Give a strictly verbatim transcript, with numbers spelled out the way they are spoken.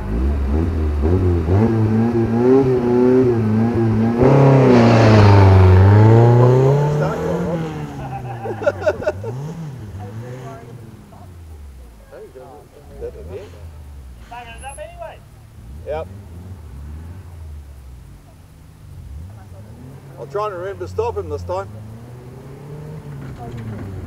Yep. I'll try and remember to stop him this time.